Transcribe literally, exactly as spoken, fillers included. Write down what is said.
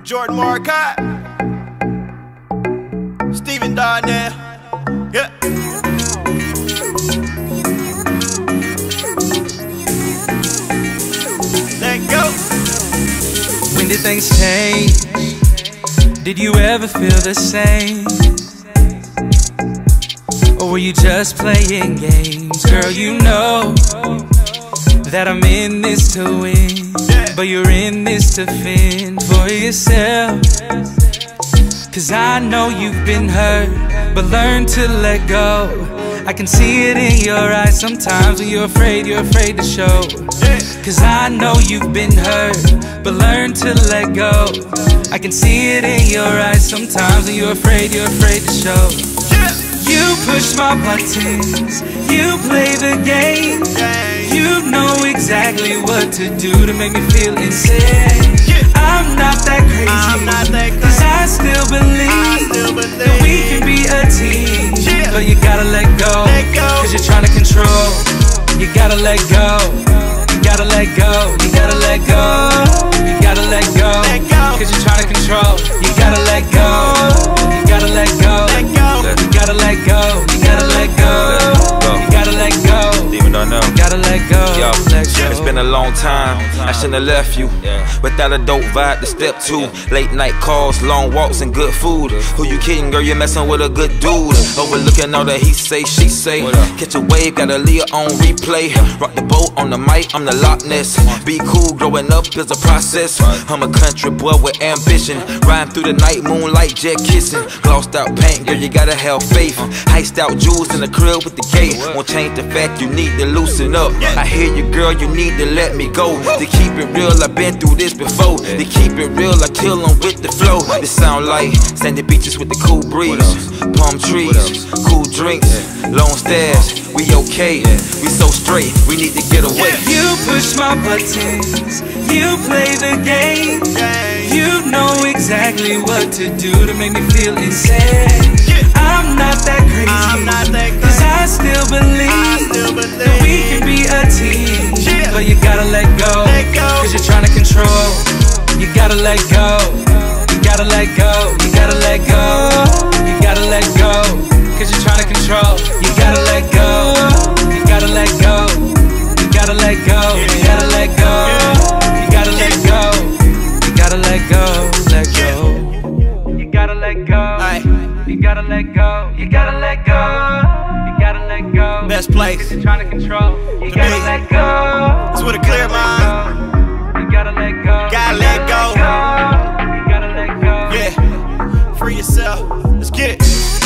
Jordan Marcotte, Stephen Darnell, yeah. Let go. When did things change? Did you ever feel the same? Or were you just playing games? Girl, you know that I'm in this to win, but you're in this to fend for yourself. Cause I know you've been hurt, but learn to let go. I can see it in your eyes sometimes when you're afraid, you're afraid to show. Cause I know you've been hurt, but learn to let go. I can see it in your eyes sometimes when you're afraid, you're afraid to show. You push my buttons, you play the game. You know exactly what to do to make me feel insane. I'm not that crazy, I'm not that crazy. Cause I still believe, I still believe that we can be a team. Yeah. But you gotta let go, let go. Cause you're trying to control. You gotta let go, you gotta let go, you gotta let go, you gotta let go, let go. Cause you're trying to control. You gotta let go, you gotta let go, let go. You gotta let go, you gotta let go, you gotta let go, Even though I know. you gotta let go. Yo, let go. it's been a long time, I shouldn't have left you without a dope vibe to step two. Late night calls, long walks and good food. Who you kidding, girl, you're messing with a good dude. Overlooking all that he say, she say. Catch a wave, got a Leah on replay. Rock the boat on the mic, I'm the Loch Ness. Be cool, growing up is a process. I'm a country boy with ambition. Riding through the night, moonlight, jet kissing. Glossed out paint, girl, you gotta have faith. Heist out jewels in the crib with the gate. Won't change the fact you need to loosen up. I hear you, girl, you need to let me go. To keep it real, I've been through this before. To keep it real, I kill them with the flow. This sound like sandy beaches with the cool breeze. Palm trees, cool drinks, long stairs. We okay, we so straight, we need to get away. You push my buttons, you play the game. You know exactly what to do to make me feel insane. I'm not that crazy, I'm not that crazy. Cause I still believe, I still believe that we can be a team. Yeah. But you gotta let go, let go. Cause you're trying to control. You gotta let go, you gotta let go, you gotta let go, you gotta let go, Cause you're trying to control. You gotta let go, you gotta let go, you gotta let go, you gotta let go, you gotta let go, you gotta let go, let go. You gotta let go, you gotta let go, you gotta let go, you gotta let go. Best place. Cause you're trying to control. You gotta me. let go. It's with a clear mind. You gotta let go. Gotta let go. You gotta let go. Yeah, free yourself. Let's get it.